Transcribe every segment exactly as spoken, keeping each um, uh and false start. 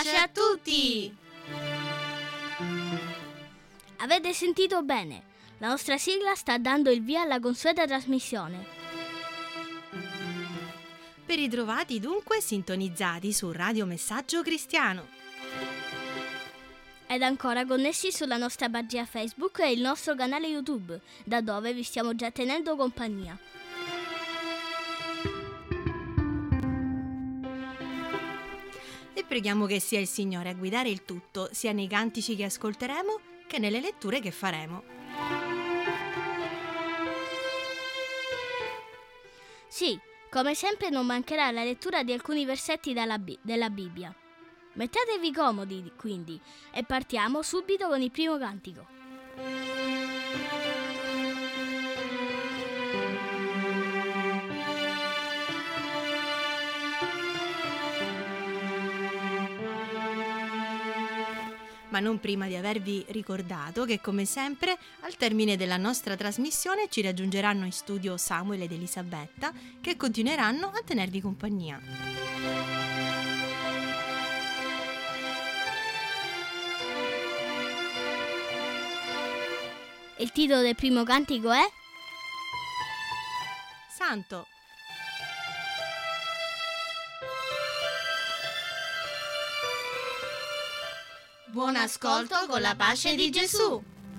Pace a tutti! Avete sentito bene? La nostra sigla sta dando il via alla consueta trasmissione. Ben ritrovati dunque sintonizzati su Radio Messaggio Cristiano. Ed ancora connessi sulla nostra pagina Facebook e il nostro canale YouTube, da dove vi stiamo già tenendo compagnia. E preghiamo che sia il Signore a guidare il tutto, sia nei cantici che ascolteremo che nelle letture che faremo. Sì, come sempre non mancherà la lettura di alcuni versetti dalla Bi- della Bibbia. Mettetevi comodi, quindi, e partiamo subito con il primo cantico. Ma non prima di avervi ricordato che, come sempre, al termine della nostra trasmissione ci raggiungeranno in studio Samuel ed Elisabetta, che continueranno a tenervi compagnia. Il titolo del primo cantico è Santo. Buon ascolto con la pace di Gesù.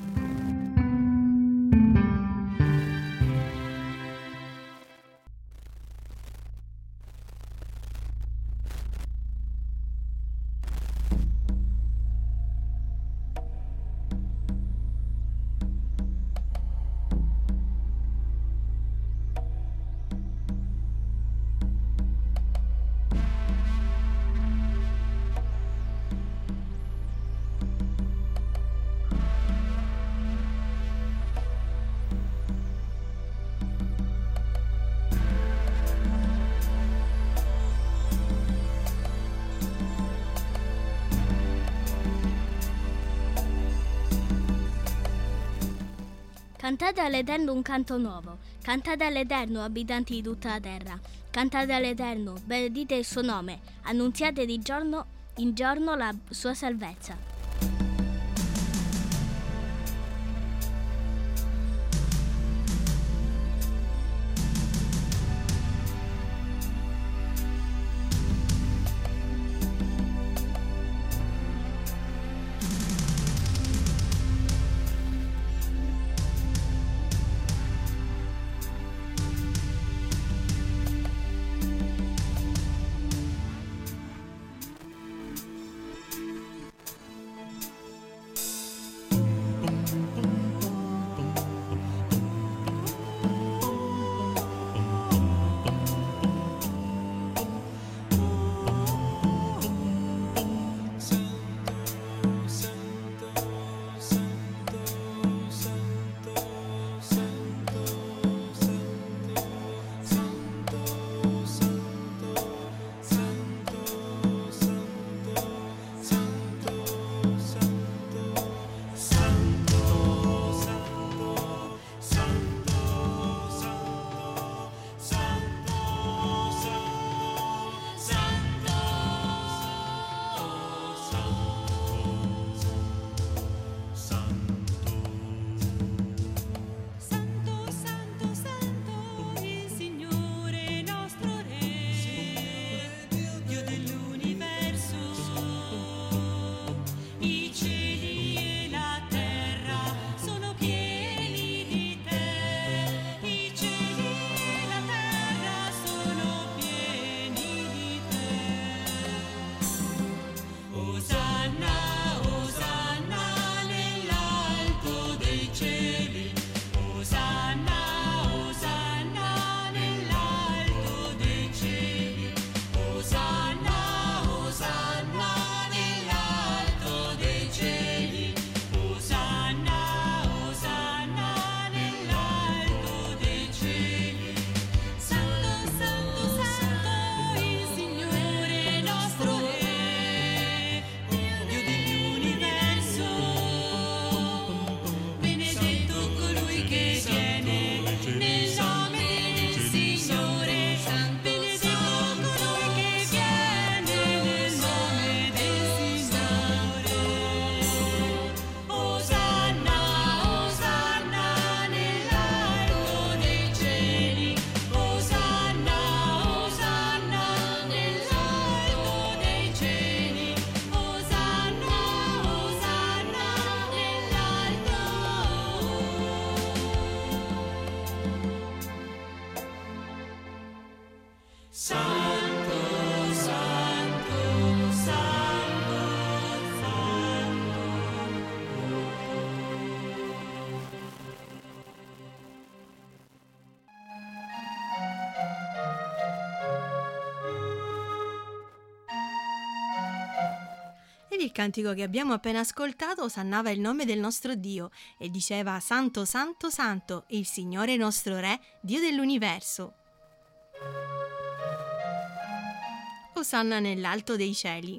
Cantate all'Eterno un canto nuovo, cantate all'Eterno, abitanti di tutta la terra, cantate all'Eterno, benedite il suo nome, annunziate di giorno in giorno la sua salvezza. Santo, Santo, Santo, Santo. Ed il cantico che abbiamo appena ascoltato osannava il nome del nostro Dio e diceva: Santo, Santo, Santo, il Signore nostro Re, Dio dell'universo. Osanna nell'alto dei cieli.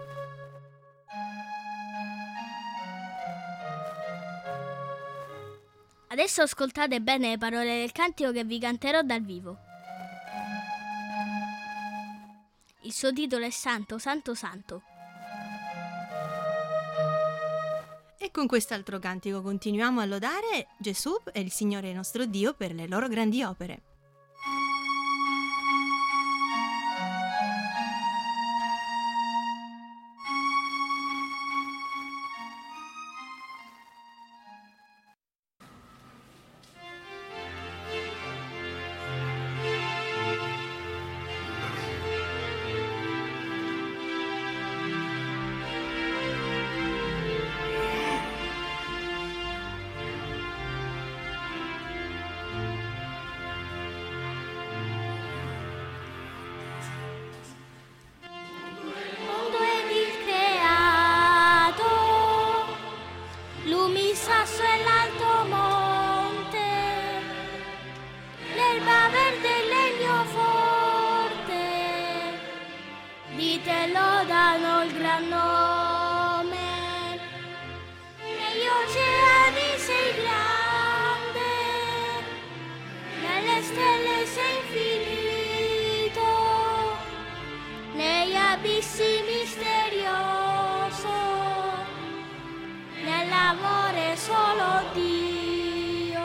Adesso ascoltate bene le parole del cantico che vi canterò dal vivo. Il suo titolo è Santo, Santo, Santo. E con quest'altro cantico continuiamo a lodare Gesù e il Signore nostro Dio per le loro grandi opere. Sasso e l'alto monte, l'erba verde e il legno forte, di te lodano il gran nome. Negli oceani sei grande, nelle stelle sei infinito, negli abissi misterioso, nell'amore solo Dio.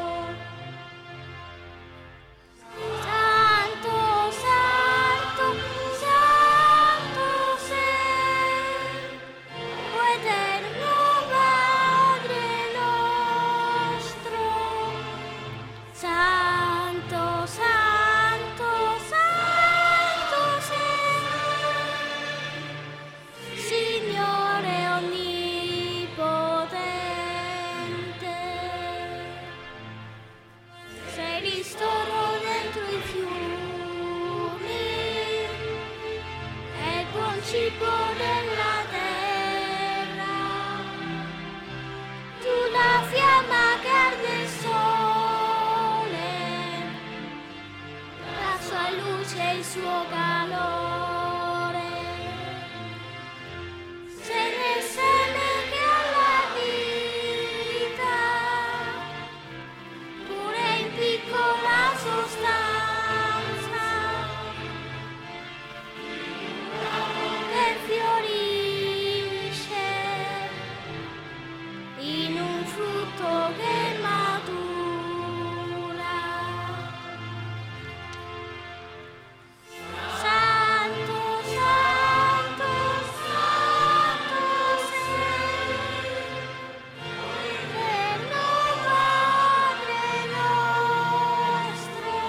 Santo, santo, santo sei, o eterno Padre nostro. Santo, santo, santo sei, Signore onnipotente. Sei ristoro dentro i fiumi e il buon cibo della terra. Tu la fiamma che arde il sole, la sua luce e il suo calore. Sei nel seme che ha la vita, pure in piccola sostanza, che fiorisce in un frutto che matura. Santo, santo, santo sei, eterno Padre nostro.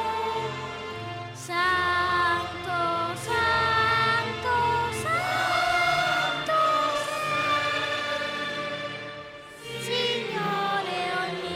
Santo, santo, santo sei, Signore onnipotente.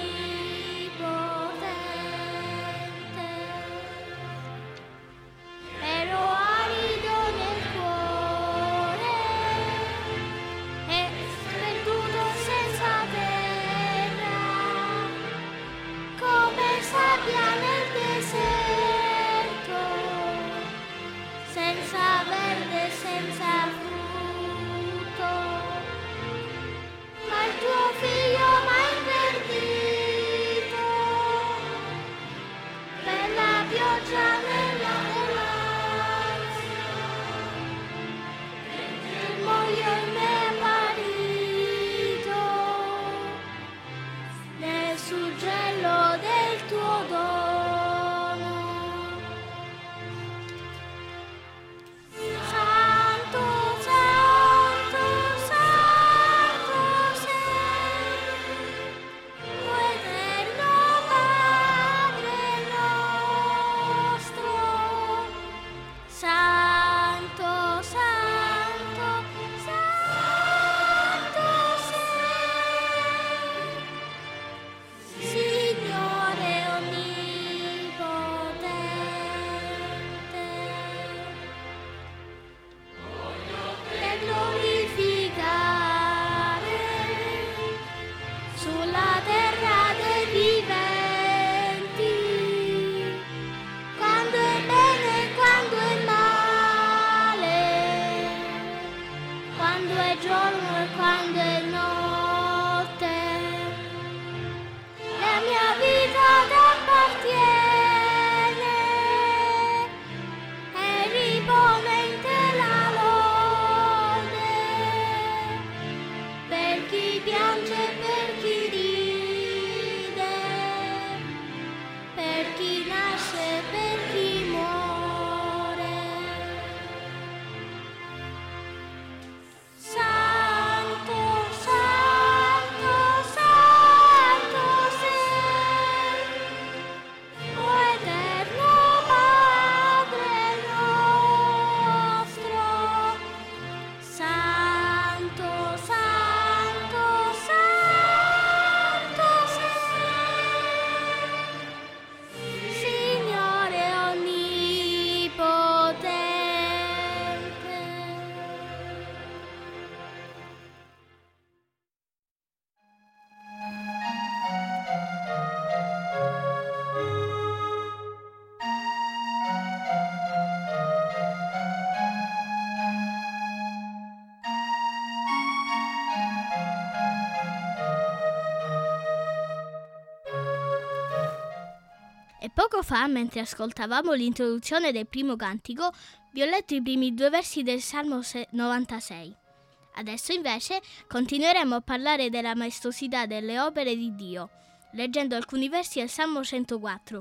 Poco fa, mentre ascoltavamo l'introduzione del primo cantico, vi ho letto i primi due versi del Salmo novantasei. Adesso invece continueremo a parlare della maestosità delle opere di Dio, leggendo alcuni versi del Salmo centoquattro.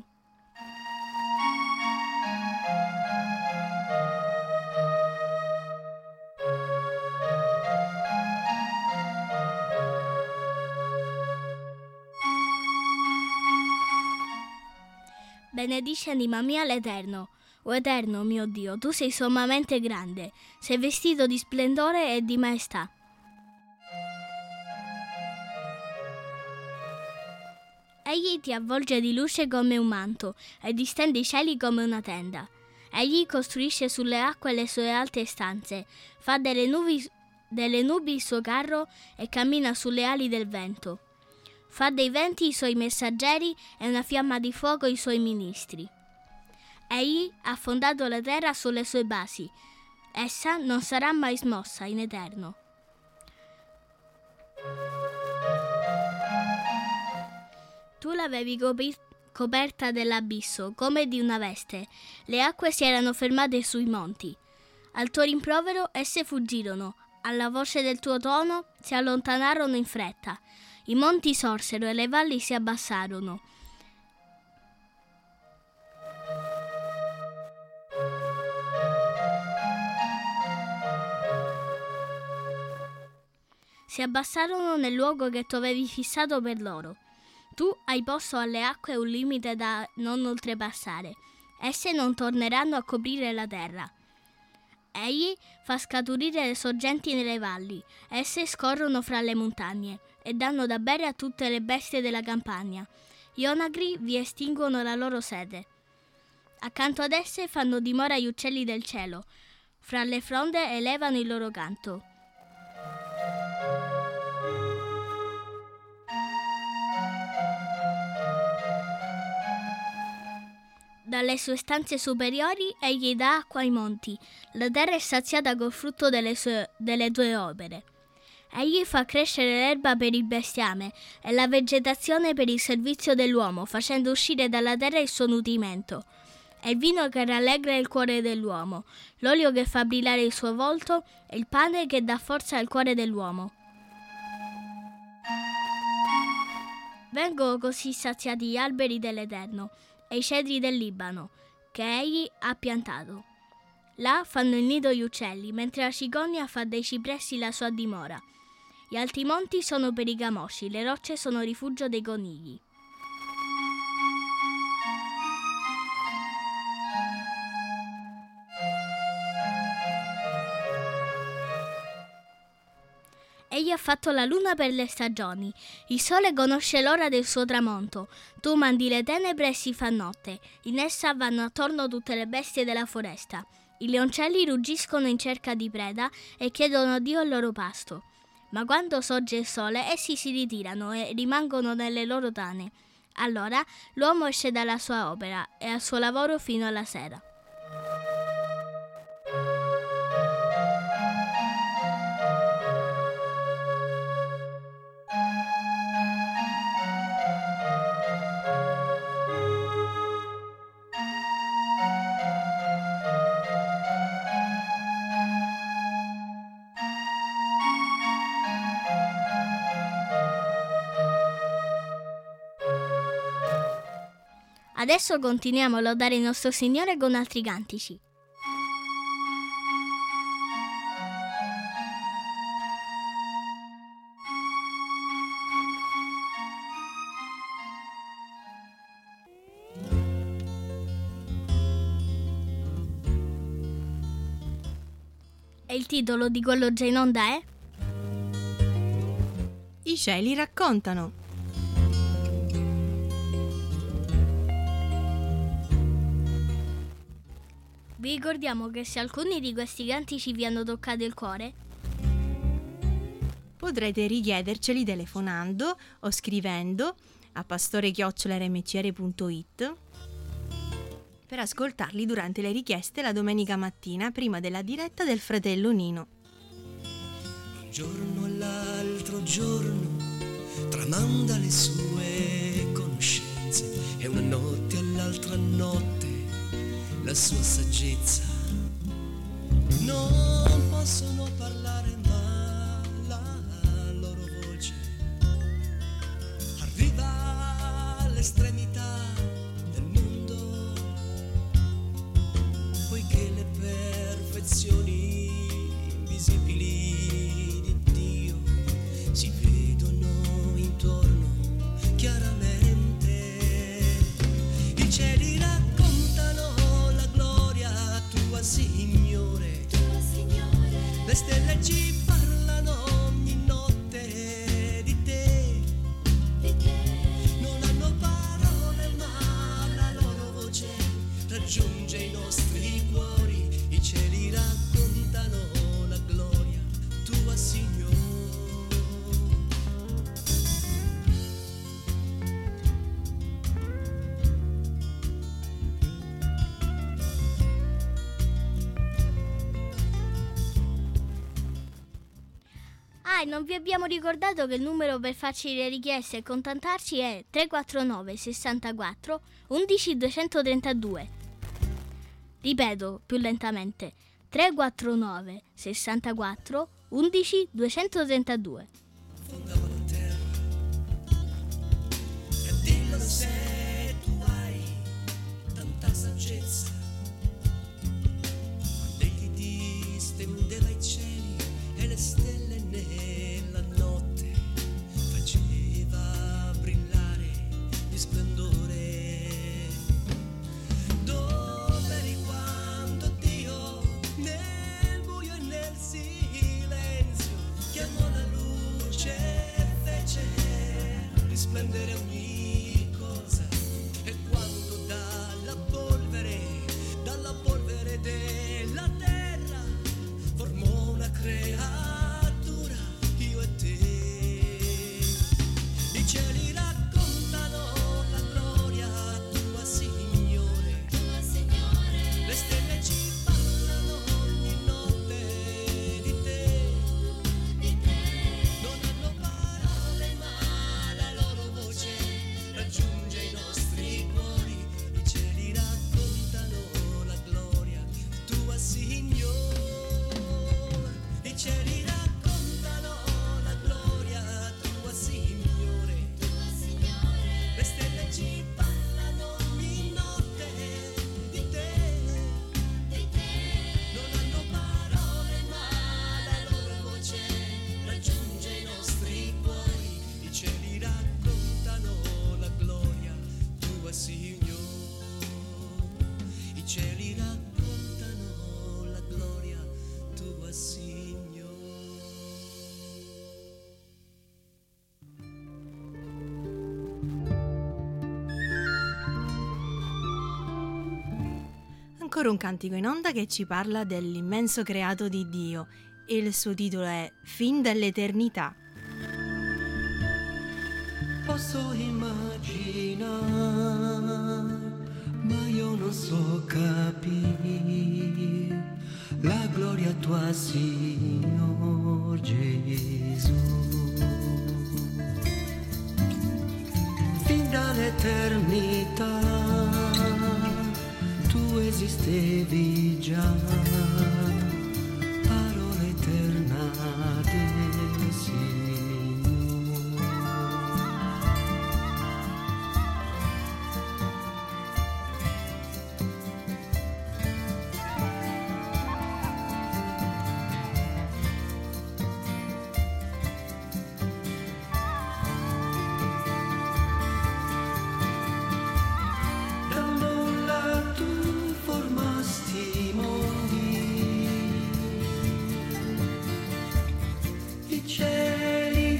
Benedice anima mia l'Eterno. O Eterno mio Dio, tu sei sommamente grande, sei vestito di splendore e di maestà. Egli ti avvolge di luce come un manto e distende i cieli come una tenda. Egli costruisce sulle acque le sue alte stanze, fa delle nubi, delle nubi il suo carro e cammina sulle ali del vento. Fa dei venti i suoi messaggeri e una fiamma di fuoco i suoi ministri. Egli ha fondato la terra sulle sue basi. Essa non sarà mai smossa in eterno. Tu l'avevi copi- coperta dell'abisso, come di una veste. Le acque si erano fermate sui monti. Al tuo rimprovero esse fuggirono. Alla voce del tuo tono si allontanarono in fretta. I monti sorsero e le valli si abbassarono. Si abbassarono nel luogo che tu avevi fissato per loro. Tu hai posto alle acque un limite da non oltrepassare. Esse non torneranno a coprire la terra. Egli fa scaturire le sorgenti nelle valli. Esse scorrono fra le montagne e danno da bere a tutte le bestie della campagna. Gli onagri vi estinguono la loro sete. Accanto ad esse fanno dimora gli uccelli del cielo. Fra le fronde elevano il loro canto. Dalle sue stanze superiori egli dà acqua ai monti. La terra è saziata col frutto delle, sue, delle tue opere. Egli fa crescere l'erba per il bestiame e la vegetazione per il servizio dell'uomo, facendo uscire dalla terra il suo nutrimento. È il vino che rallegra il cuore dell'uomo, l'olio che fa brillare il suo volto e il pane che dà forza al cuore dell'uomo. Vengono così saziati gli alberi dell'Eterno e i cedri del Libano, che egli ha piantato. Là fanno il nido gli uccelli, mentre la cicogna fa dei cipressi la sua dimora. Gli alti monti sono per i camosci, le rocce sono rifugio dei conigli. Egli ha fatto la luna per le stagioni, il sole conosce l'ora del suo tramonto. Tu mandi le tenebre e si fa notte, in essa vanno attorno tutte le bestie della foresta. I leoncelli ruggiscono in cerca di preda e chiedono a Dio il loro pasto. Ma quando sorge il sole, essi si ritirano e rimangono nelle loro tane. Allora l'uomo esce dalla sua opera e al suo lavoro fino alla sera. Adesso continuiamo a lodare il nostro Signore con altri cantici. E il titolo di quello già in onda è? I cieli raccontano. Vi ricordiamo che se alcuni di questi cantici vi hanno toccato il cuore, potrete richiederceli telefonando o scrivendo a pastore chiocciola erre emme ci erre punto it per ascoltarli durante le richieste la domenica mattina prima della diretta del fratello Nino. Un giorno all'altro giorno tramanda le sue conoscenze e una notte all'altra l'altra notte la sua saggezza. Non possono parlare ma la loro voce arriva all'estremità del mondo, poiché le perfezioni invisibili di Dio si vedono intorno chiaramente. I cieli raccontano la gloria tua, Signore, tua, Signore. Le stelle ci parlano ogni notte di te, di te. Non hanno parole ma la loro voce raggiunge i nostri cuori. I cieli raccontano la gloria tua, Signore. Ah, e non vi abbiamo ricordato che il numero per farci le richieste e contattarci è tre quattro nove sessantaquattro undici duecentotrentadue. Ripeto più lentamente: tre quattro nove sessantaquattro undici duecentotrentadue. Fondava la terra e dillo se tu hai tanta saggezza. Quando egli distendeva i cieli e le stelle nella notte faceva brillare di splendore. Dove eri quando Dio nel buio e nel silenzio chiamò la luce e fece risplendere ogni cosa? E quando dalla polvere, dalla polvere della terra formò una creatura, io e te. I cieli raccontano la gloria tua, Signore, tua, Signore. Le stelle ci parlano ogni notte di te, di te. Non hanno parole ma la loro voce raggiunge i nostri cuori. I cieli raccontano la gloria tua, Signore. I cieli raccontano la gloria tua, Signore, tua, Signore. Le stelle ci parlano ogni notte di te, di te. Non hanno parole ma la loro voce raggiunge i nostri cuori. I cieli raccontano la gloria tua, Signore. I cieli raccontano la gloria tua, Signore. Ancora un cantico in onda che ci parla dell'immenso creato di Dio e il suo titolo è Fin dall'eternità. Posso immaginare, ma io non so capire la gloria tua, Signor Gesù. Fin dall'eternità tu esistevi già, parola eterna del Signore. Dal nulla tu formasti i mondi, i cieli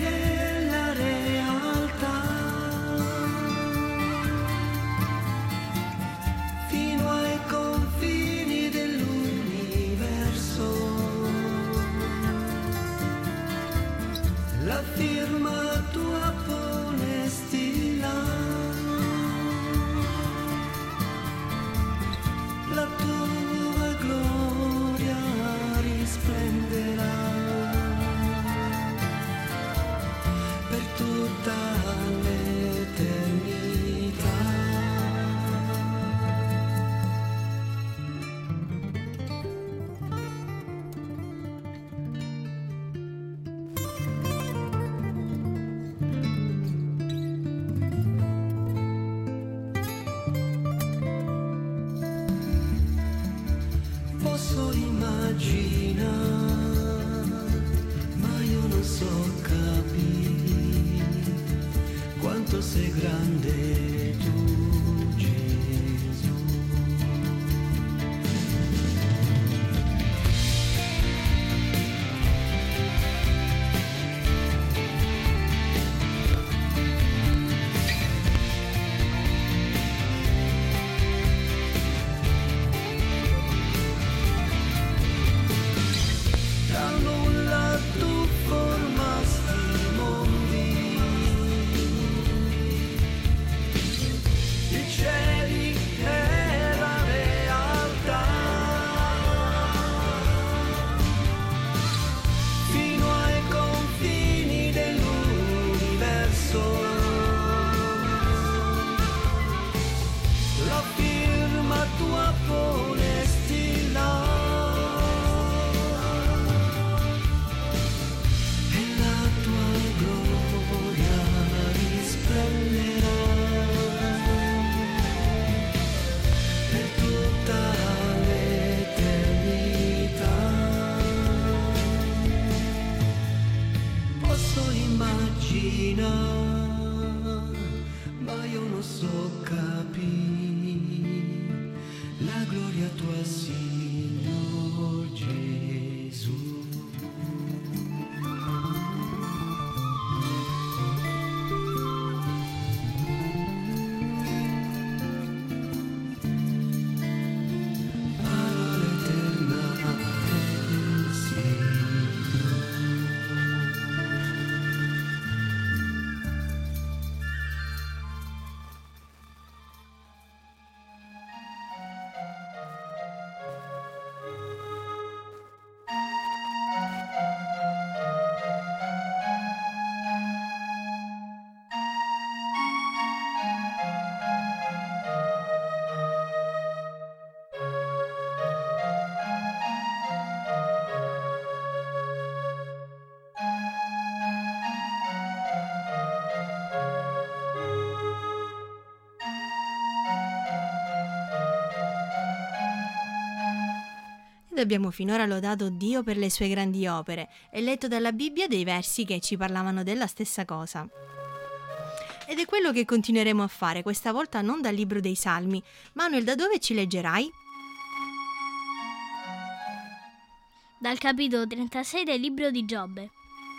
quanto sei grande tu, Gesù. Da nulla tu formasti i mondi, i cieli e la realtà, fino ai confini dell'universo. La firma tua ponesti là, e la tua gloria risplenderà per tutta l'eternità. Posso immaginare, ma io non so capire la gloria tua, Signor Gesù. Parola eterna del Signore. Ed abbiamo finora lodato Dio per le sue grandi opere e letto dalla Bibbia dei versi che ci parlavano della stessa cosa. Ed è quello che continueremo a fare, questa volta non dal libro dei Salmi. Manuel, da dove ci leggerai? Dal capitolo trentasei del libro di Giobbe.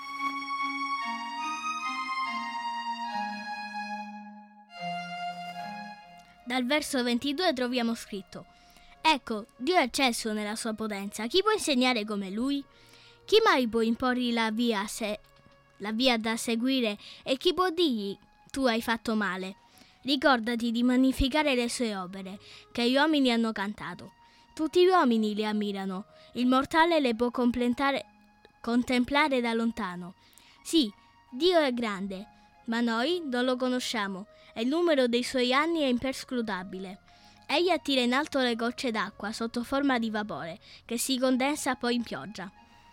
Dal verso ventidue troviamo scritto: Ecco, Dio è eccesso nella sua potenza. Chi può insegnare come Lui? Chi mai può imporgli la via, se, la via da seguire, e chi può dirgli: tu hai fatto male? Ricordati di magnificare le sue opere, che gli uomini hanno cantato. Tutti gli uomini le ammirano. Il mortale le può contemplare da lontano. Sì, Dio è grande, ma noi non lo conosciamo, e il numero dei suoi anni è imperscrutabile. Egli attira in alto le gocce d'acqua sotto forma di vapore, che si condensa poi in pioggia.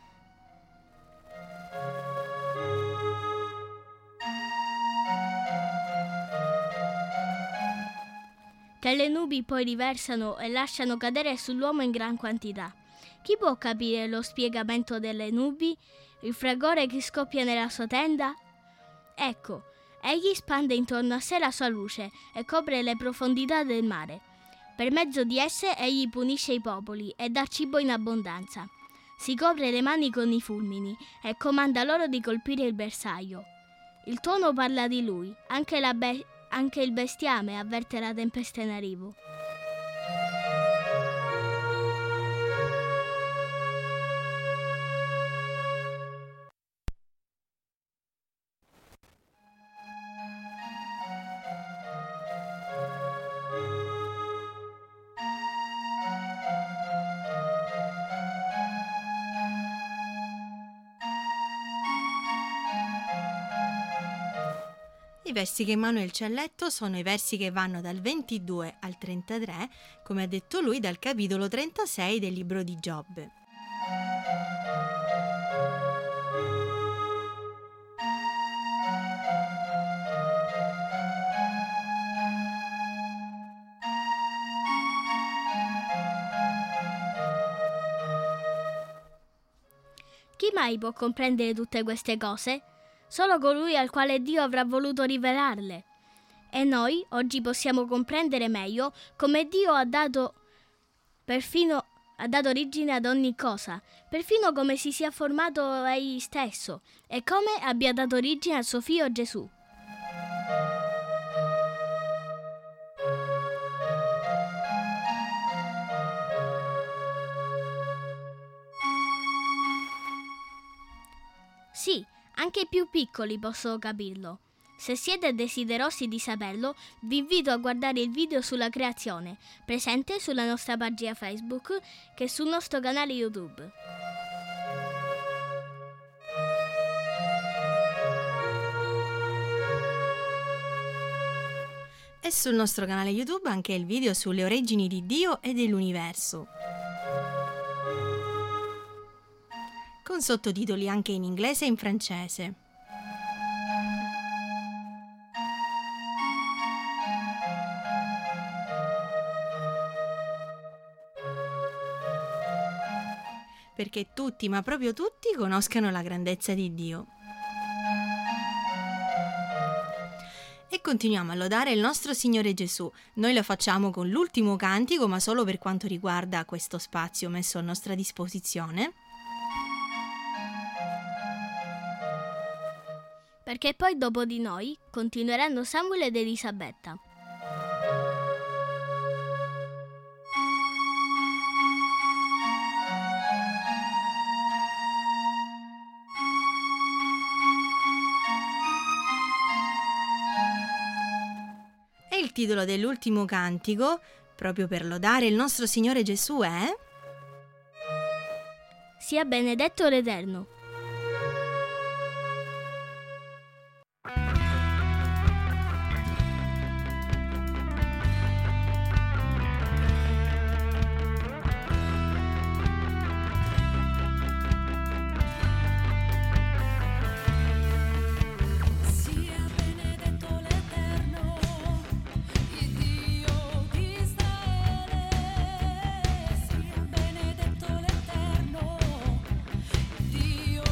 Che le nubi poi riversano e lasciano cadere sull'uomo in gran quantità. Chi può capire lo spiegamento delle nubi, il fragore che scoppia nella sua tenda? Ecco, egli spande intorno a sé la sua luce e copre le profondità del mare. Per mezzo di esse egli punisce i popoli e dà cibo in abbondanza. Si copre le mani con i fulmini e comanda loro di colpire il bersaglio. Il tuono parla di lui, anche, la be- anche il bestiame avverte la tempesta in arrivo. I versi che Manuel ci ha letto sono i versi che vanno dal ventidue al trentatré, come ha detto lui, dal capitolo trentasei del libro di Giobbe. Chi mai può comprendere tutte queste cose? solo colui al quale Dio avrà voluto rivelarle. E noi oggi possiamo comprendere meglio come Dio ha dato perfino ha dato origine ad ogni cosa, perfino come si sia formato egli stesso e come abbia dato origine al suo figlio Gesù. Sì, anche i più piccoli possono capirlo. Se siete desiderosi di saperlo, vi invito a guardare il video sulla creazione, presente sulla nostra pagina Facebook che sul nostro canale YouTube. E sul nostro canale YouTube anche il video sulle origini di Dio e dell'universo, con sottotitoli anche in inglese e in francese. Perché tutti, ma proprio tutti, conoscano la grandezza di Dio. E continuiamo a lodare il nostro Signore Gesù. Noi lo facciamo con l'ultimo cantico, ma solo per quanto riguarda questo spazio messo a nostra disposizione. Perché poi dopo di noi continueranno Samuel ed Elisabetta. E il titolo dell'ultimo cantico, proprio per lodare il nostro Signore Gesù, è Sia benedetto l'Eterno. Dio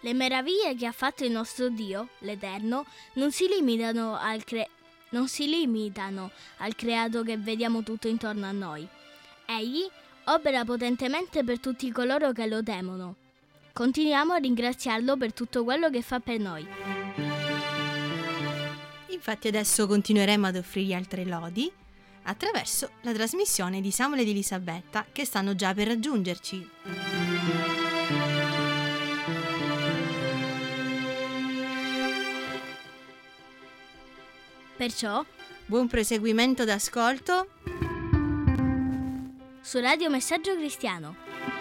Le meraviglie che ha fatto il nostro Dio, l'Eterno, non si limitano al, cre- non si limitano al creato che vediamo tutto intorno a noi. Egli opera potentemente per tutti coloro che lo temono. Continuiamo a ringraziarlo per tutto quello che fa per noi. Infatti adesso continueremo ad offrirgli altre lodi attraverso la trasmissione di Samuele ed Elisabetta che stanno già per raggiungerci. Perciò, buon proseguimento d'ascolto su Radio Messaggio Cristiano.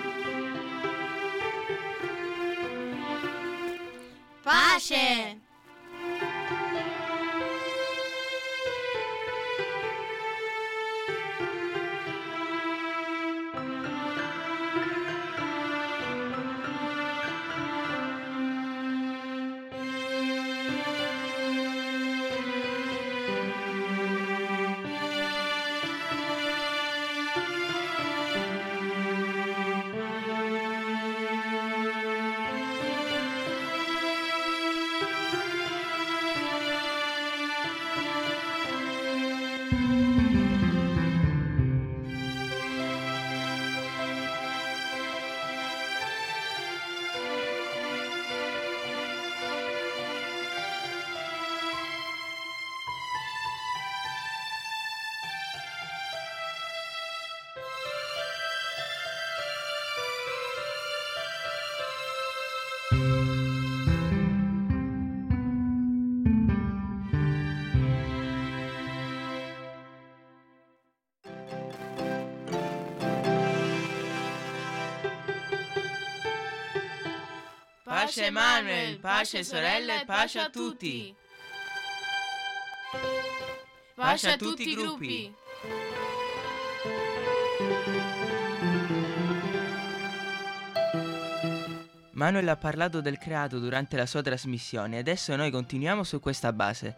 Pace! Pace Emanuele, pace sorelle, pace a tutti. Pace a tutti i gruppi. Manuel ha parlato del creato durante la sua trasmissione e adesso noi continuiamo su questa base.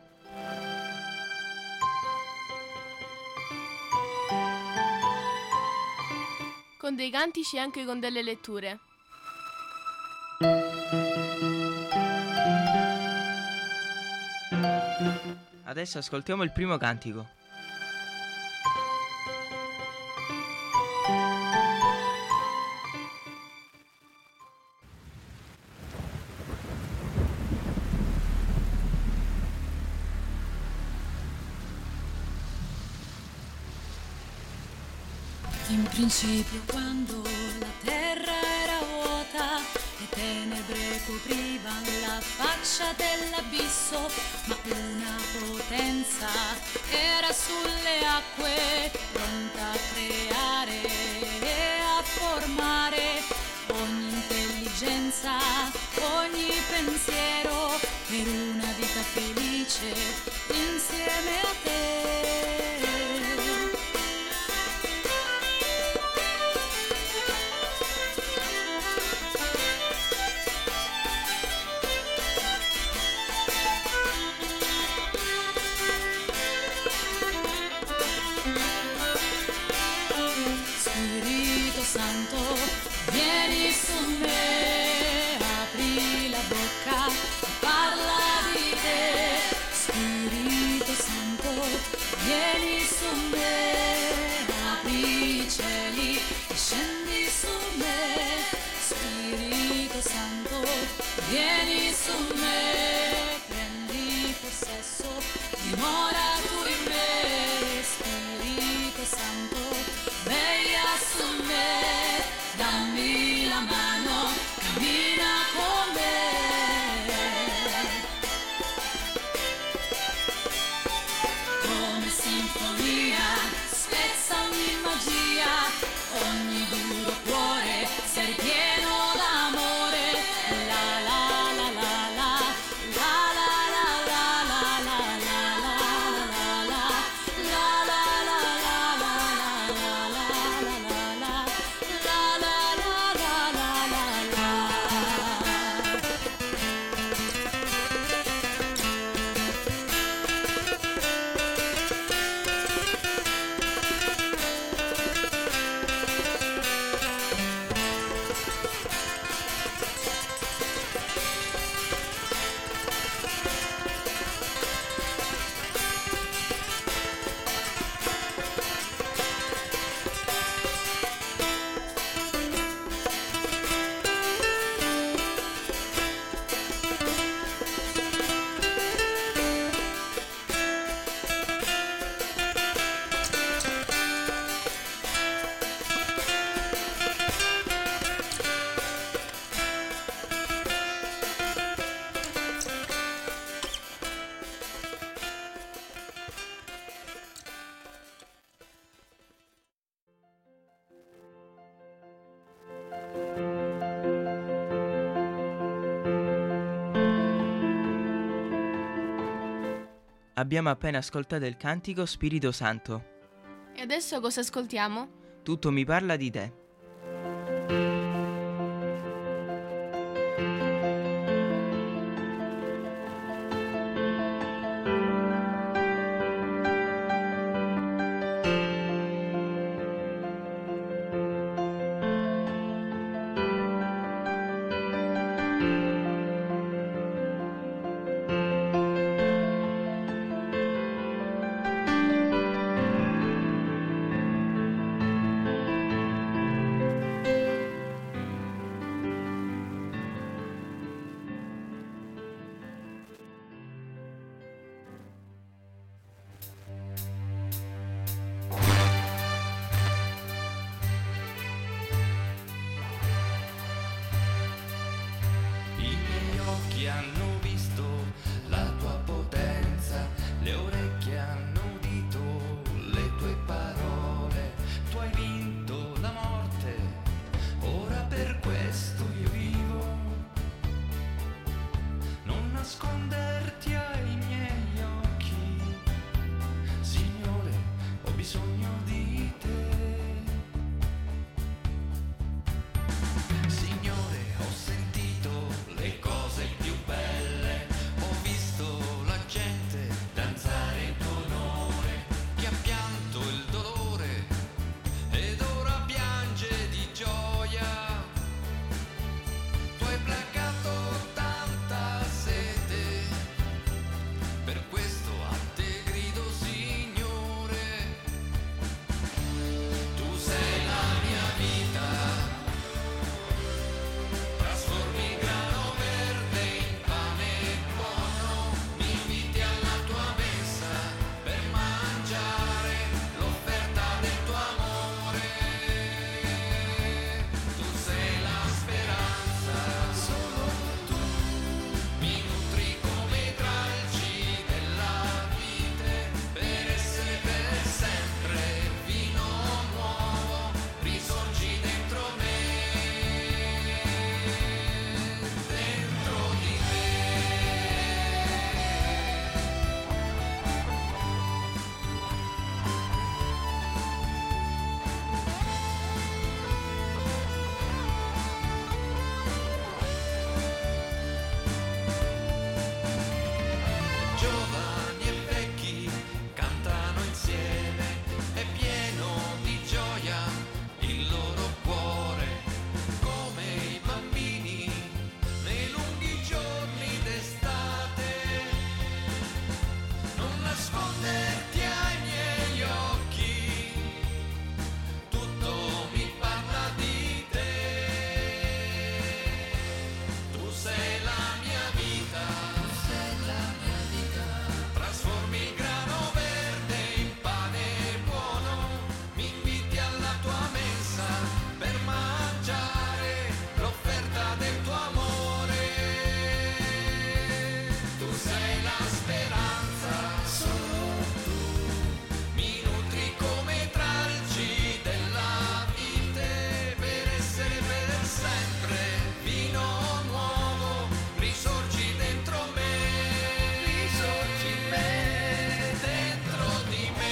Con dei cantici e anche con delle letture. Adesso ascoltiamo il primo cantico. In principio, quando la terra era vuota, le tenebre coprivano la faccia dell'abisso, ma una potenza era sulle acque, pronta a creare e a formare ogni intelligenza, ogni pensiero, per una vita felice insieme a te. Vieni su me, apri i cieli e scendi su me, Spirito Santo, vieni su me, prendi possesso, dimora tu in me, Spirito Santo, veglia su me, dammi la mano, cammina con me. Spezza ogni magia, ogni duro cuore, sei pieno d'amore, la la la la la, Abbiamo appena ascoltato il cantico Spirito Santo. E adesso cosa ascoltiamo? Tutto mi parla di te. Hanno visto la tua potenza, le orecchie hanno udito le tue parole. Tu hai vinto la morte, ora per questo io vivo. Non nasconderti ai miei occhi, Signore, ho bisogno di te. Signore, ho sentito le cose più belle, ho visto la gente danzare in tuo onore, chi ha pianto il dolore ed ora piange di gioia. Tu hai placato tanta sete, per questo a te grido, Signore. Tu sei la mia vita, trasformi il grano verde in pane buono, mi inviti alla tua messa per mangiare l'offerta del tuo amore. Tu sei la speranza, solo tu mi nutri come i tralci della vite, per essere per sempre vino nuovo, risorgi dentro me, dentro di me. Giovani e vecchi cantano insieme, è pieno di gioia il loro cuore, come i bambini nei lunghi giorni d'estate. Non nasconderti ai miei occhi, tutto mi parla di te. Tu sei la mia vita, tu sei la mia vita, trasformi il grano verde in pane buono, mi inviti alla tua messa per mangiare l'offerta del tuo amore. Tu sei la speranza, solo tu mi nutri come i tralci della vite, per essere per sempre vino nuovo, risorgi dentro me, risorgi in me, dentro di me.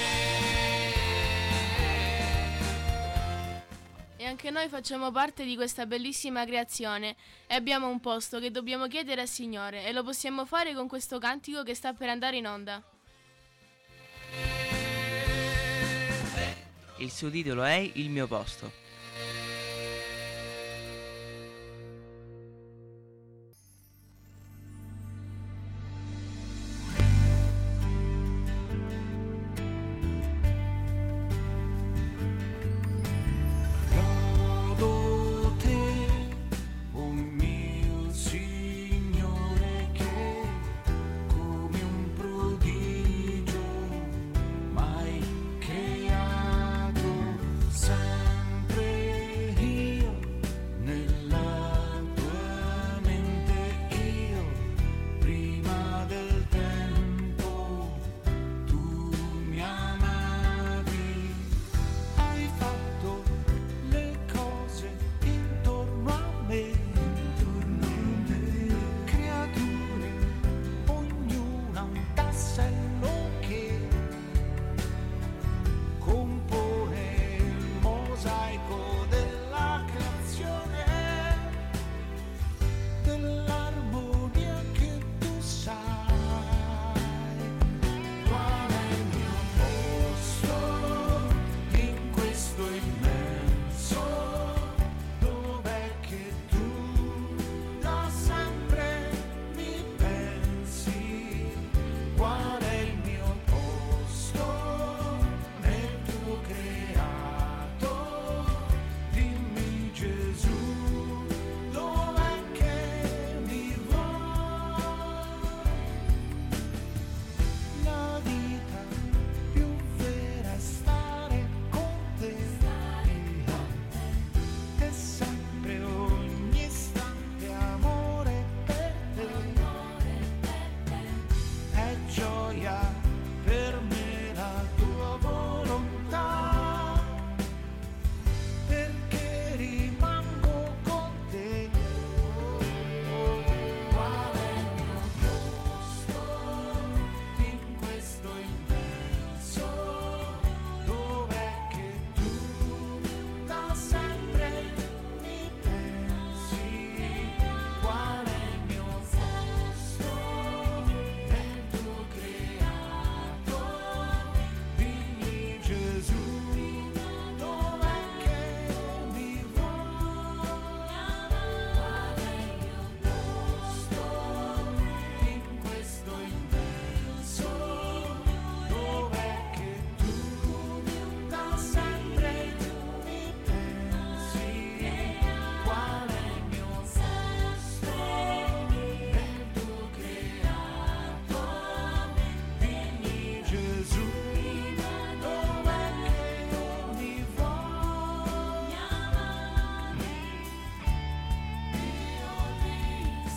E anche noi facciamo parte di questa bellissima creazione e abbiamo un posto che dobbiamo chiedere al Signore, e lo possiamo fare con questo cantico che sta per andare in onda. Il suo titolo è Il mio posto. Lodo te, o mio Signore, che come un prodigio m'hai creato sempre gioia per me la tua volontà, perché rimango con te. Qual è il mio posto in questo immenso? Dov'è che tu da sempre mi pensi? Qual è il mio posto nel tuo creato? Dimmi Gesù, dov'è che mi vuoi? Qual è il mio posto in questo immenso? Dov'è che tu da sempre mi pensi? Qual è il mio posto nel tuo creato? Dimmi Gesù, dov'è che mi vuoi? Io ti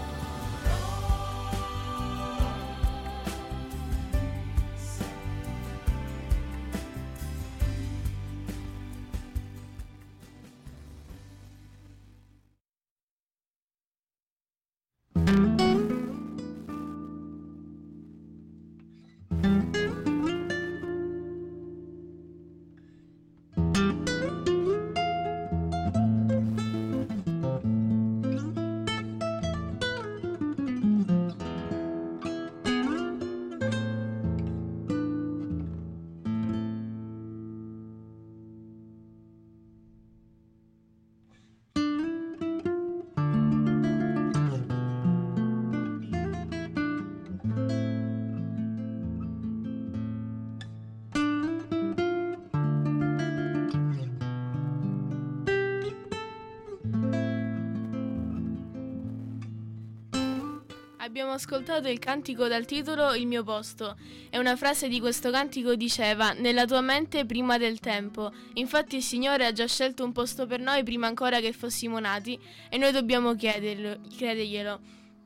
Abbiamo ascoltato il cantico dal titolo Il mio posto e una frase di questo cantico diceva: nella tua mente prima del tempo. Infatti il Signore ha già scelto un posto per noi prima ancora che fossimo nati e noi dobbiamo chiederlo, crederglielo.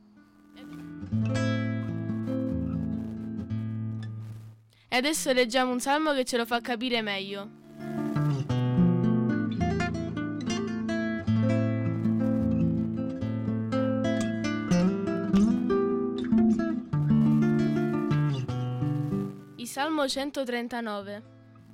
E adesso leggiamo un salmo che ce lo fa capire meglio. Il Salmo centotrentanove.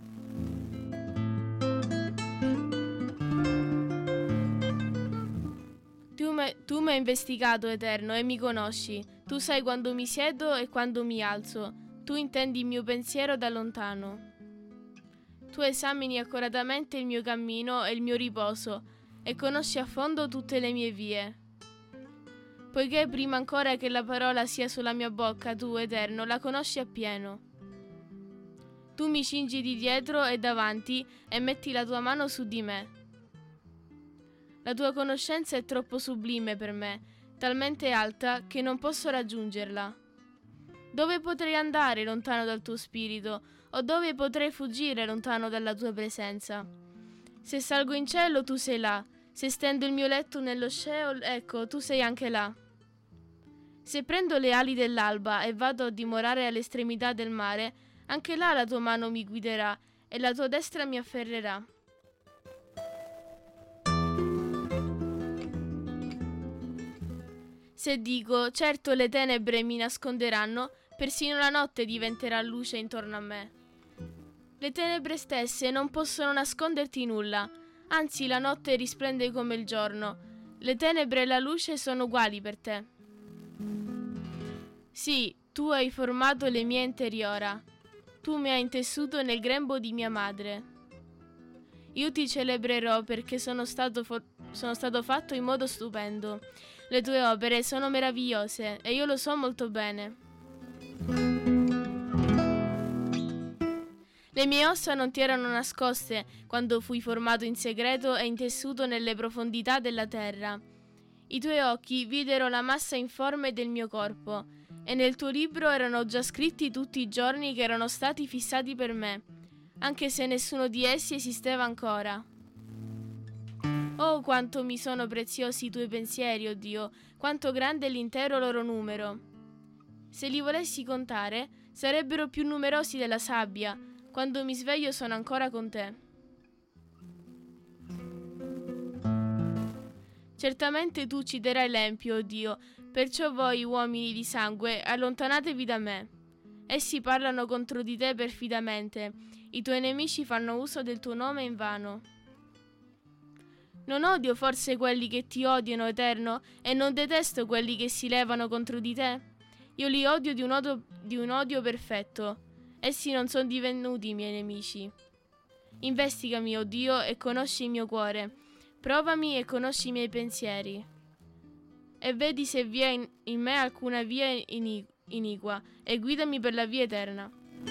Tu mi tu mi hai investigato, Eterno, e mi conosci. Tu sai quando mi siedo e quando mi alzo. Tu intendi il mio pensiero da lontano. Tu esamini accuratamente il mio cammino e il mio riposo e conosci a fondo tutte le mie vie. Poiché prima ancora che la parola sia sulla mia bocca, tu, Eterno, la conosci appieno. Tu mi cingi di dietro e davanti e metti la tua mano su di me. La tua conoscenza è troppo sublime per me, talmente alta che non posso raggiungerla. Dove potrei andare lontano dal tuo spirito, o dove potrei fuggire lontano dalla tua presenza? Se salgo in cielo, tu sei là. Se stendo il mio letto nello Sheol, ecco, tu sei anche là. Se prendo le ali dell'alba e vado a dimorare all'estremità del mare, anche là la tua mano mi guiderà e la tua destra mi afferrerà. Se dico, certo le tenebre mi nasconderanno, persino la notte diventerà luce intorno a me. Le tenebre stesse non possono nasconderti nulla, anzi la notte risplende come il giorno. Le tenebre e la luce sono uguali per te. Sì, tu hai formato le mie interiora. Tu mi hai intessuto nel grembo di mia madre. Io ti celebrerò perché sono stato, for- sono stato fatto in modo stupendo. Le tue opere sono meravigliose e io lo so molto bene. Le mie ossa non ti erano nascoste quando fui formato in segreto e intessuto nelle profondità della terra. I tuoi occhi videro la massa informe del mio corpo, e nel tuo libro erano già scritti tutti i giorni che erano stati fissati per me, anche se nessuno di essi esisteva ancora. Oh, quanto mi sono preziosi i tuoi pensieri, oh Dio, quanto grande è l'intero loro numero. Se li volessi contare, Sarebbero più numerosi della sabbia. Quando mi sveglio sono ancora con te. Certamente tu ucciderai l'empio, o Dio, perciò voi, uomini di sangue, allontanatevi da me. Essi parlano contro di te perfidamente, i tuoi nemici fanno uso del tuo nome invano. Non odio forse quelli che ti odiano, Eterno, e non detesto quelli che si levano contro di te? Io li odio di un odio, di un odio perfetto. Essi non sono divenuti i miei nemici. Investigami, o Dio, e conosci il mio cuore. Provami e conosci i miei pensieri. E vedi se vi è in, in me alcuna via ini- iniqua, e guidami per la via eterna.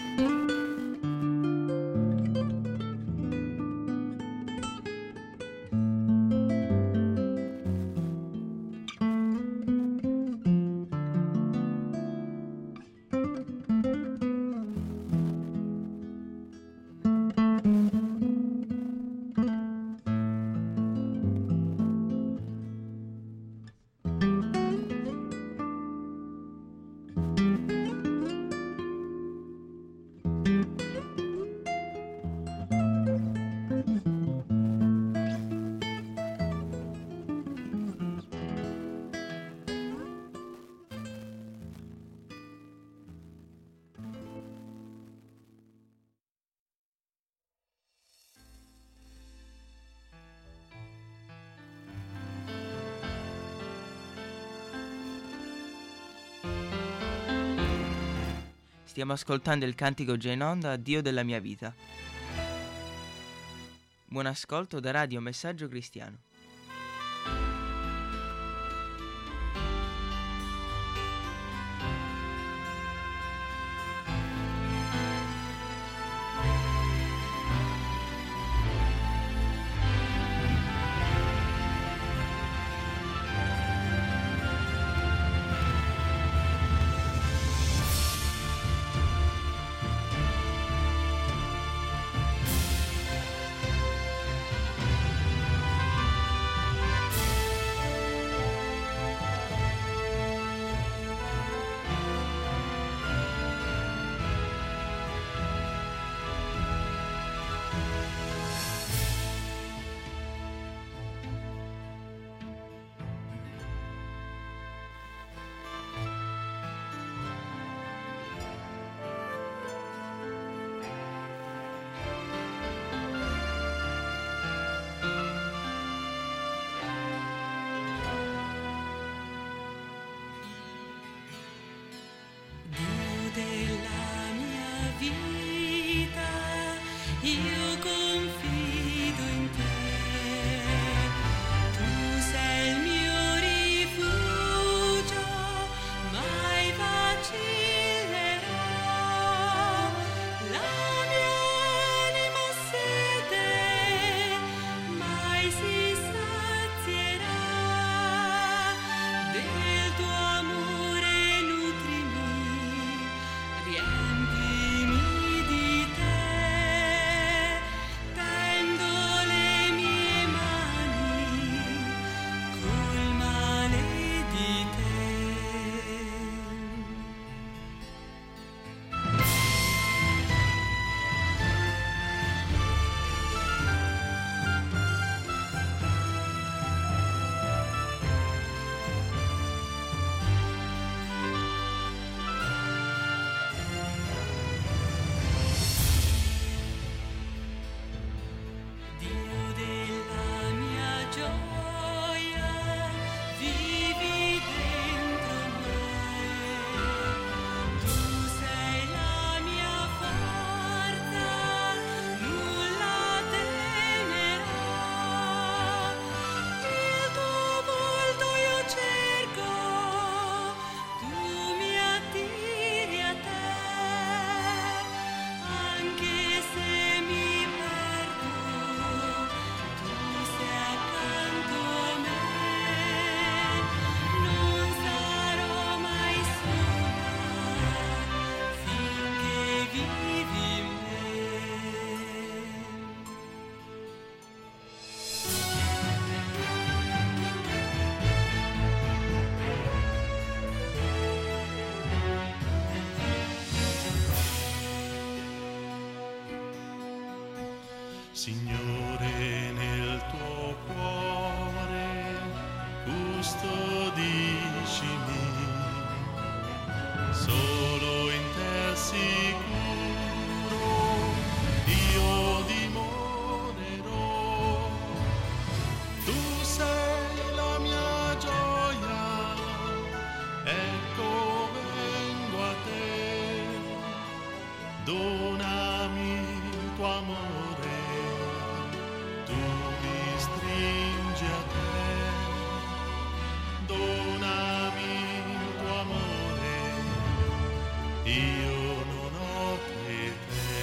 Stiamo ascoltando il cantico già in onda a Dio della mia vita. Buon ascolto da Radio Messaggio Cristiano. Della mia vita, io confido in te, tu sei il mio rifugio, mai vacillerò, la mia anima sete, mai si sazierà, del tuo amore nutrimi, riempimi di te, Signore, nel tuo cuore custodiscimi, solo in te sicuro io dimorerò. Tu sei la mia gioia, ecco vengo a te, donami il tuo amore, tu mi stringi a te, donami il tuo amore, io non ho che te.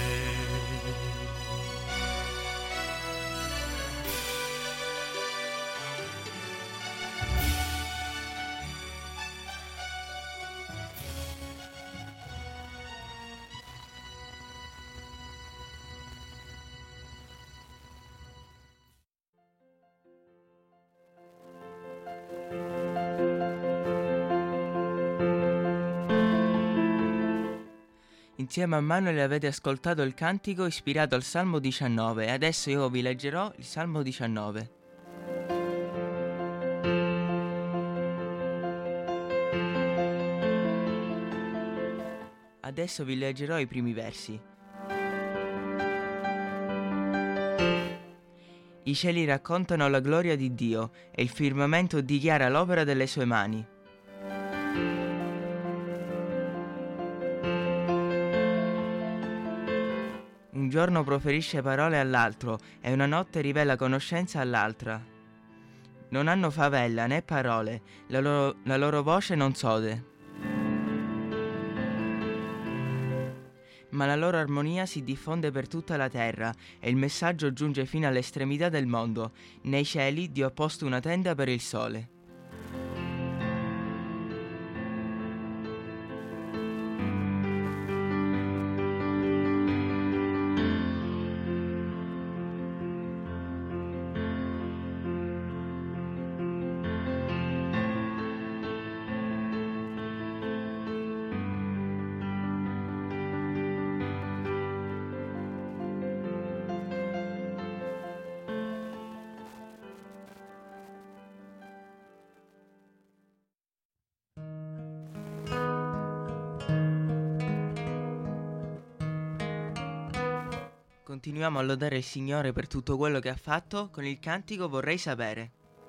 Insieme a Manuel avete ascoltato il cantico ispirato al Salmo diciannove e adesso io vi leggerò il Salmo diciannove. Adesso vi leggerò i primi versi. I cieli raccontano la gloria di Dio e il firmamento dichiara l'opera delle sue mani. Un giorno proferisce parole all'altro e una notte rivela conoscenza all'altra. Non hanno favella né parole, la loro, la loro voce non sode. Ma la loro armonia si diffonde per tutta la terra e il messaggio giunge fino all'estremità del mondo. Nei cieli Dio ha posto una tenda per il sole. Continuiamo a lodare il Signore per tutto quello che ha fatto con il cantico Vorrei sapere.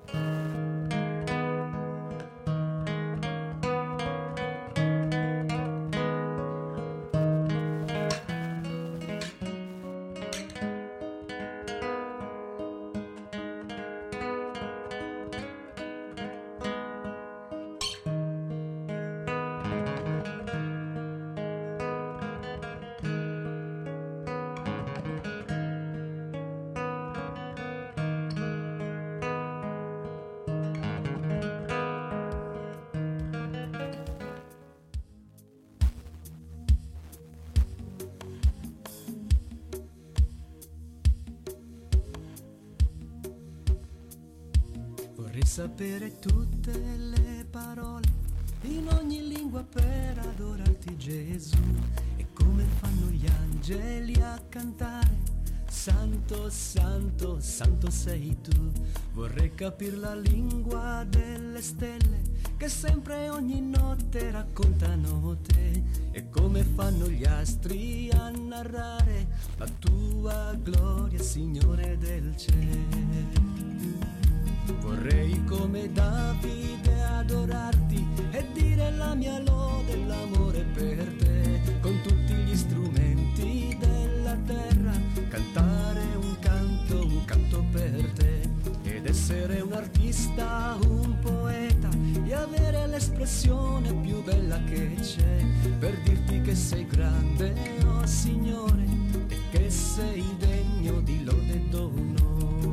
Vorrei sapere tutte le parole in ogni lingua per adorarti, Gesù, e come fanno gli angeli a cantare Santo, Santo, Santo sei tu. Vorrei capire la lingua delle stelle che sempre ogni notte raccontano te, e come fanno gli astri a narrare la tua gloria, Signore del cielo. Vorrei come Davide adorarti e dire la mia lode e l'amore per te, con tutti gli strumenti della terra, cantare un canto, un canto per te, ed essere un artista, un poeta, e avere l'espressione più bella che c'è, per dirti che sei grande, oh Signore, e che sei degno di lode e dono.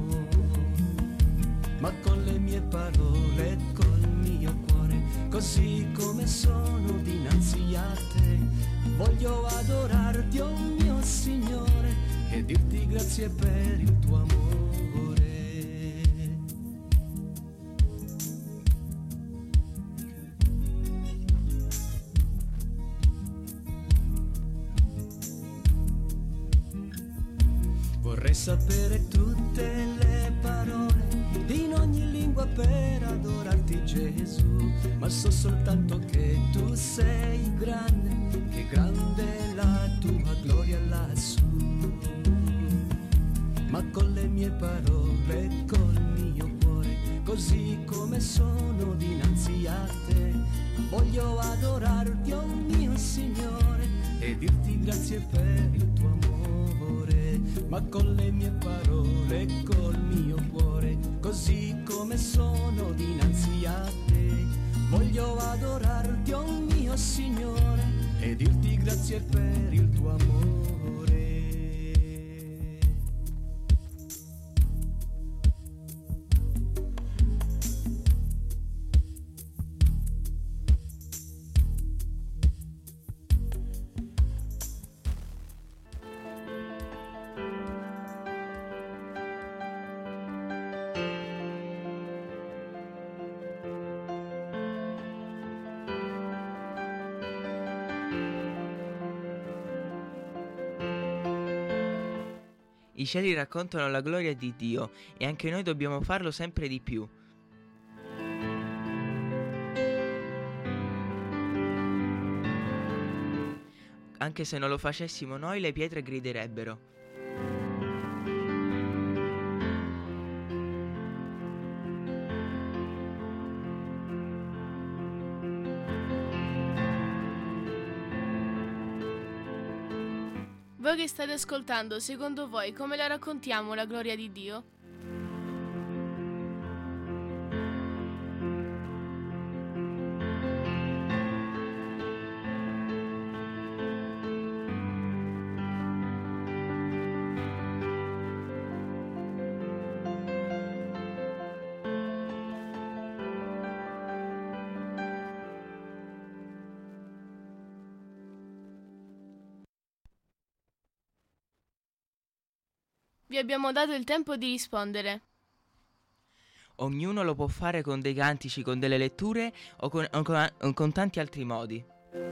Ma con le mie parole e col mio cuore, così come sono dinanzi a te, voglio adorarti, oh mio Signore, e dirti grazie per il tuo amore. Vorrei Vorrei sapere tutte le parole in ogni lingua per adorarti Gesù, ma so soltanto che tu sei grande, che grande è la tua gloria lassù. Ma con le mie parole, col mio cuore, così come sono dinanzi a te, voglio adorarti, oh mio Signore, e dirti grazie per il tuo amore. Ma con le mie parole, col mio cuore, così come sono dinanzi a te, voglio adorarti, oh mio Signore, e dirti grazie per il tuo amore. I cieli raccontano la gloria di Dio e anche noi dobbiamo farlo sempre di più. Anche se non lo facessimo noi, le pietre griderebbero. Voi che state ascoltando, secondo voi come la raccontiamo la gloria di Dio? Vi abbiamo dato il tempo di rispondere. Ognuno lo può fare con dei cantici, con delle letture o con, o con, o con tanti altri modi.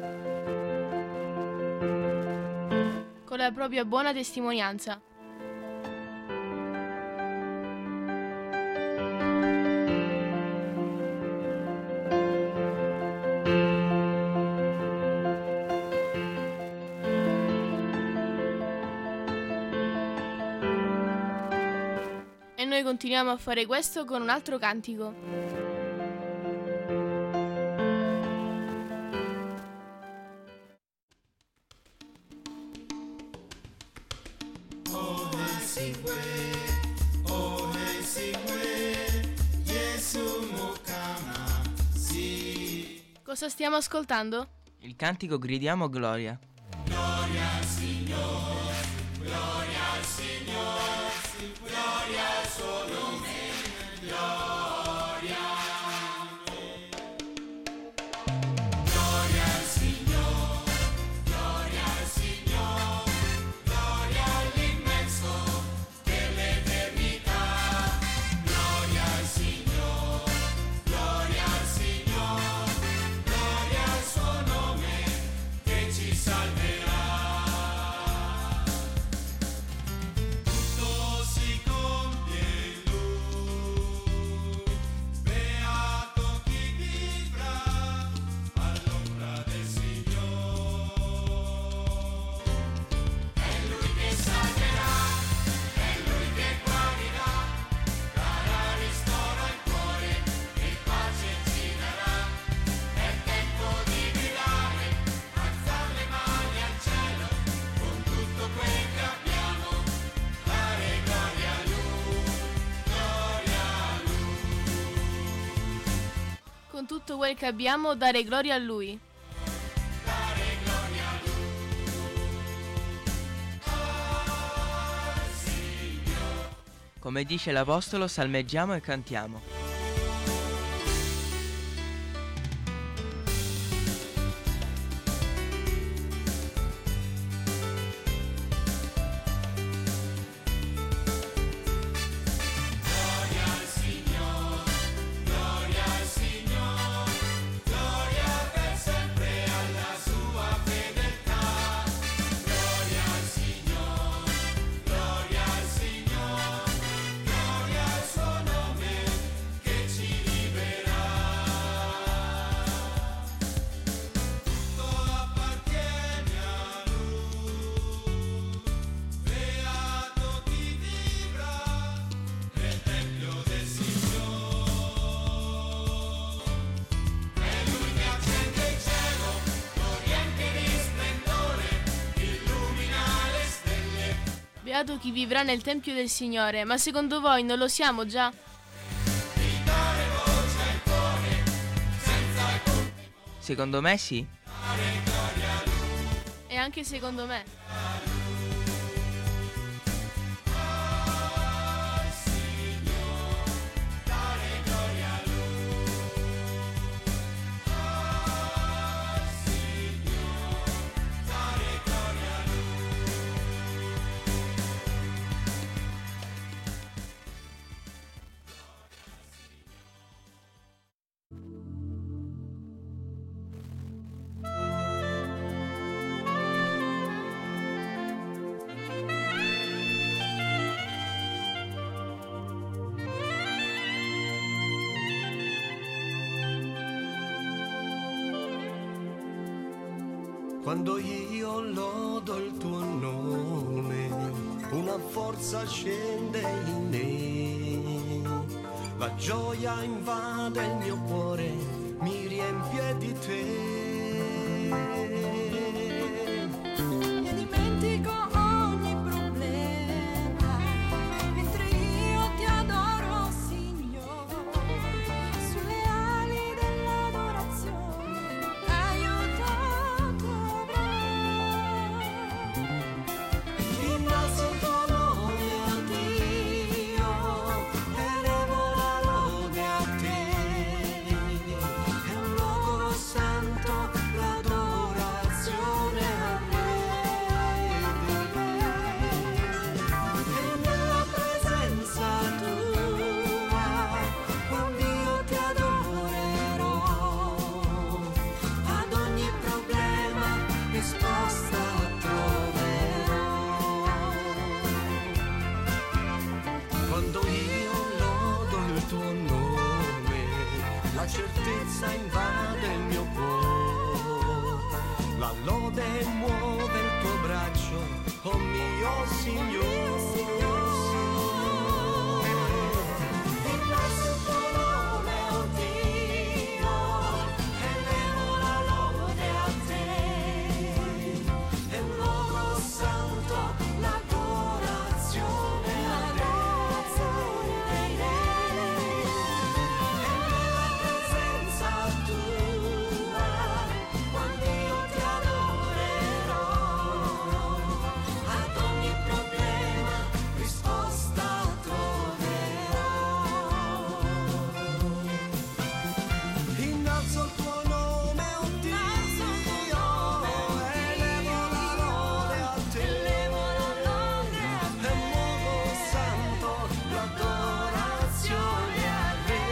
Con la propria buona testimonianza. E noi continuiamo a fare questo con un altro cantico. Oh Hesingwe, oh Hesingwe, Yesu Mukama, si. Cosa stiamo ascoltando? Il cantico Gridiamo Gloria. Gloria al Signore, gloria al Signore, gloria al suo nome, gloria. Gloria al Signore, gloria al Signore, gloria all'immenso dell'eternità. Gloria al Signore, gloria al Signore, gloria al suo nome che ci salverà. Tutto si compie in Lui, beato chi vivrà all'ombra del Signore. È Lui che salverà, è Lui che guarirà, darà ristoro al cuore e pace ci darà. È tempo di gridare, alzare le mani al cielo, con tutto quel che abbiamo, dare gloria a Lui, gloria a Lui, Con tutto quel che abbiamo, dare gloria a Lui. dare gloria a Lui. Al Signore. Come dice l'Apostolo, salmeggiamo e cantiamo. Gloria al Signore, gloria al Signore, gloria per sempre alla sua fedeltà. Gloria al Signore, gloria al Signore. beato chi vivrà nel Tempio del Signore, ma secondo voi non lo siamo già? Secondo me sì. E anche secondo me. Quando io lodo il tuo nome, una forza scende in me, la gioia invade il mio cuore, mi riempie di te. E dimentico ogni problema, mentre io ti adoro, Signore, sulle ali dell'adorazione, aiutato avrai. Innalzo il tuo nome, oh Dio, elevo la lode a te. È un luogo santo, l'adorazione a Re. E nella presenza tua, quando io ti adorerò, ad ogni problema risposta troverò. Quando io lodo il tuo nome, la certezza invade il mio cuore, la lode muove il tuo braccio, oh mio Signore. Innalzo il tuo nome, oh Dio, elevo la lode a te. È un luogo santo, l'adorazione a Re. E nella presenza tua, quando io ti adorerò, ad ogni problema risposta troverò. Innalzo il tuo nome, oh Dio, elevo la lode a te. È un luogo santo, l'adorazione a Re.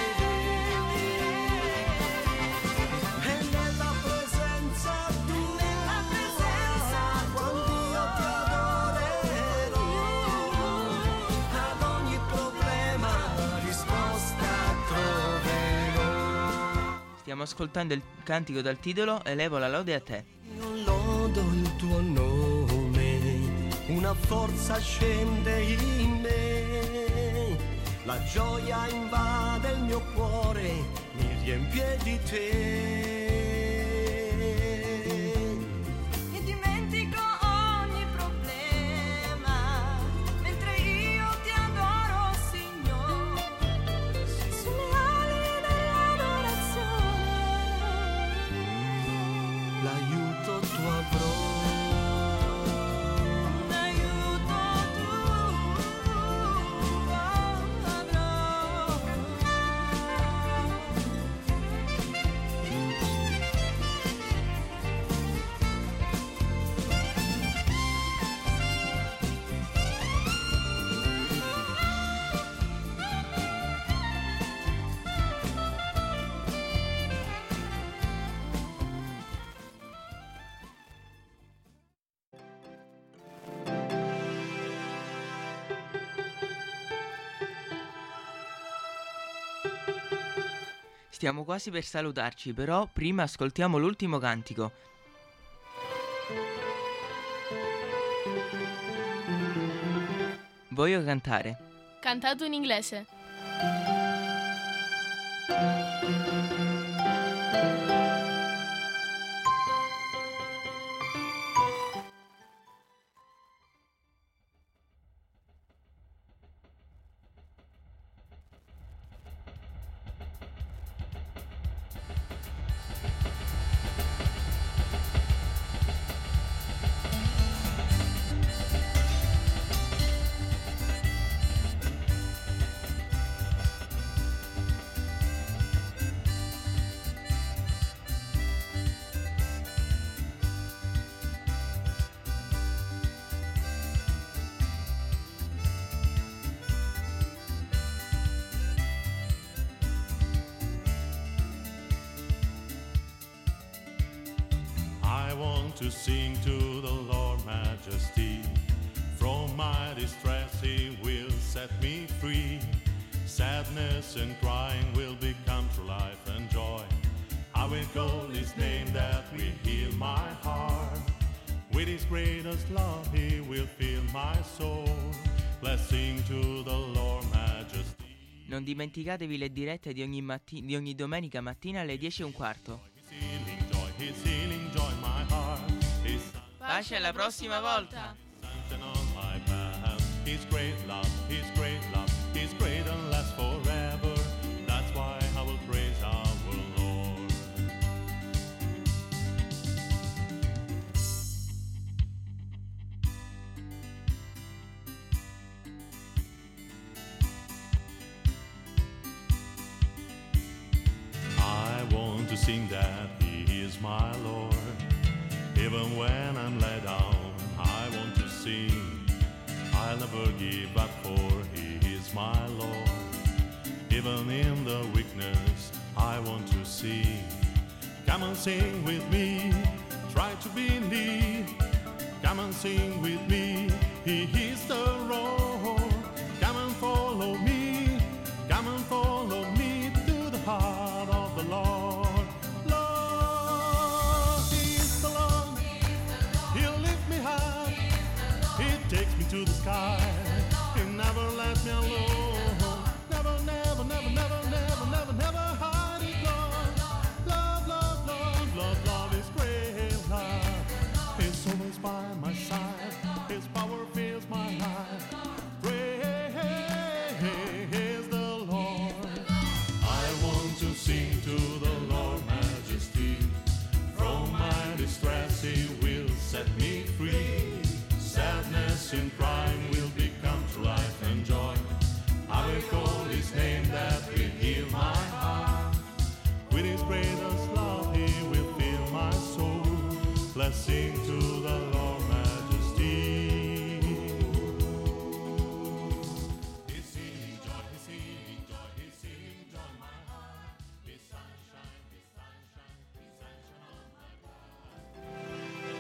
E nella presenza tua, quando io ti adorerò, ad ogni problema risposta troverò. Stiamo ascoltando il cantico dal titolo Elevo la lode a te. Io lodo il tuo nome, una forza scende in me, la gioia invade il mio cuore, mi riempie di te. E dimentico ogni problema, mentre io ti adoro, Signore, sulle ali dell'adorazione. L'aiuto tuo avrò. L'aiuto tuo avrò. Stiamo quasi per salutarci, però prima ascoltiamo l'ultimo cantico. Voglio cantare. Cantato in inglese. to sing to the Lord Majesty. From my distress he will set me free. Sadness and crying will become to life and joy. I will call his name that will heal my heart. With his greatest love he will fill my soul. Let's sing to the Lord Majesty. Non dimenticatevi le dirette di ogni, matti- di ogni domenica mattina alle dieci e un quarto. His healing joy, his healing joy, my heart. His Pace alla prossima volta! sunshine on my path. His great love, his great love, his great and lasts forever. That's why I will praise our Lord. I want to sing that he is my Lord. Even when I'm let down, I want to sing. I'll never give up, for he is my Lord. Even in the weakness, I want to sing. Come and sing with me, try to believe. Come and sing with me, he is the Lord. Come and follow me, come and follow me to the heart of the Lord. Lord, he is the Lord, he'll lift me high. He takes me to the sky. He never let me alone. Never, never, never, never, never, never, never hide his love. Love, love, love, love, love is great love. He's always by my side. His power fills my life. Praise the Lord. I want to sing to the Lord Majesty. From my distress he will set me free. Sadness and crime will become to life and joy. I will call his name that will heal my heart. With his greatest love he will fill my soul. Let's sing to the Lord Majesty. His healing joy, his healing joy, his healing joy, my heart. His sunshine, his sunshine, his sunshine on my path.